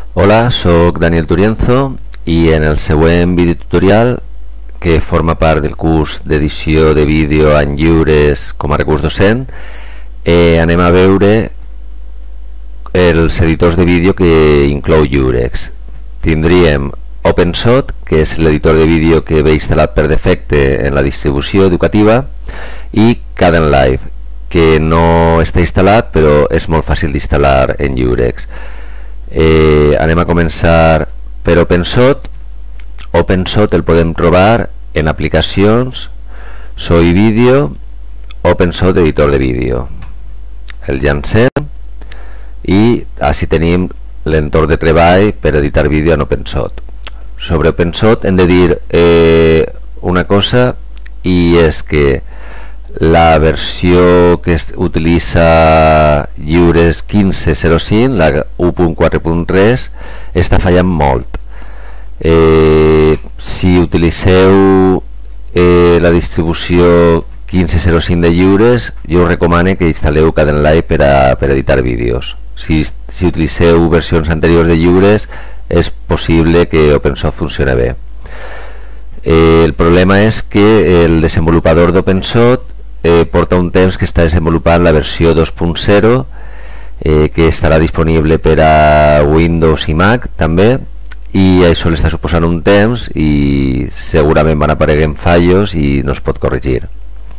Hola, sóc Daniel Turienzo i en el següent videotutorial, que forma part del curs d'edició de vídeo en lliures com a recurs docent, anem a veure els editors de vídeo que inclou Lliurex. Tindríem OpenShot, que és l'editor de vídeo que ve instal·lat per defecte en la distribució educativa, i Kdenlive, que no està instal·lat però és molt fàcil d'instal·lar en Lliurex. Anem a començar per OpenShot. OpenShot el podem trobar en aplicacions, Soy Vídeo, OpenShot editor de vídeo. El llancem i així tenim l'entorn de treball per editar vídeo en OpenShot. Sobre OpenShot hem de dir una cosa, i és que la versió que utilitza Lliurex 15.05, la 1.4.3, està fallant molt. Si utilitzeu la distribució 15.05 de Lliurex, jo us recomano que instal·leu Kdenlive per editar vídeos. Si utilitzeu versions anteriors de Lliurex, és possible que OpenShot funcioni bé. El problema és que el desenvolupador d'OpenShot porta un temps que està desenvolupant la versió 2.0, que estarà disponible per a Windows i Mac també, i això li està suposant un temps i segurament van apareguent fallos i no es pot corregir.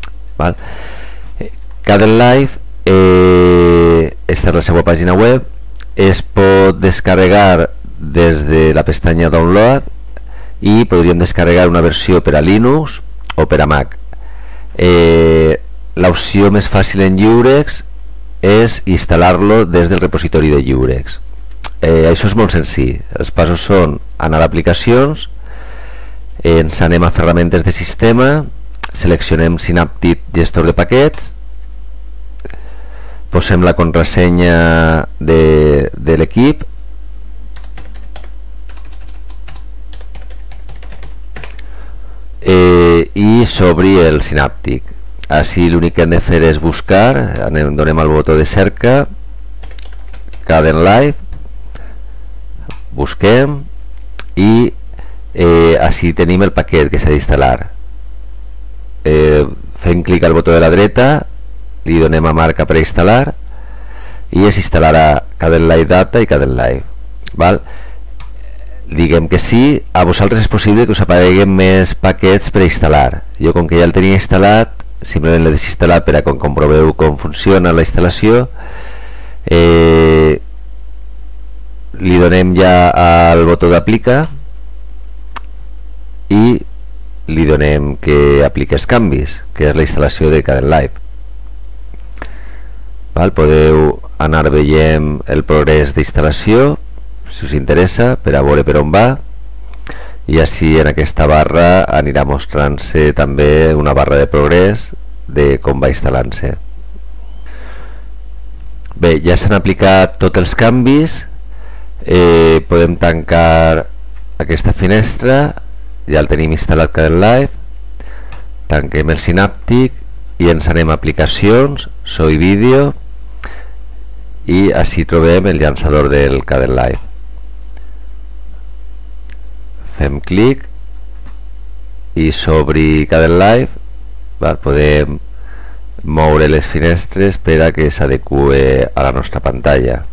Kdenlive està en la seva pàgina web, es pot descarregar des de la pestanya Download i podríem descarregar una versió per a Linux o per a Mac. L'opció més fàcil en Lliurex és instal·lar-lo des del repositori de Lliurex. Això és molt senzill. Els passos són anar a aplicacions, ens anem a ferramentes de sistema, seleccionem Synaptic gestor de paquets, posem la contrasenya de l'equip, i s'obri el Synaptic. Així l'únic que hem de fer és buscar, donem al botó de cerca Kdenlive, busquem i així tenim el paquet que s'ha d'instal·lar. Fem clic al botó de la dreta, li donem a marca per instal·lar i es instal·larà Kdenlive Data i Kdenlive. Diguem que sí. A vosaltres és possible que us apareguen més paquets per instal·lar. Jo, com que ja el tenia instal·lat, simplement l'he desinstal·lat per a que comproveu com funciona la instal·lació. Li donem ja al botó d'aplicar i li donem que apliqui els canvis, que és la instal·lació de Kdenlive. Podeu anar veient el progrés d'instal·lació, si us interessa, per a veure per on va, i així en aquesta barra anirà mostrant-se també una barra de progrés de com va instal·lant-se. Bé, ja s'han aplicat tots els canvis. Podem tancar aquesta finestra, ja el tenim instal·lat Kdenlive, tanquem el Synaptic i ens anem a aplicacions, Soy Vídeo, i així trobem el llançador del Kdenlive. Fem clic i s'obri Kdenlive. Podem moure les finestres per a que s'adeqüe a la nostra pantalla.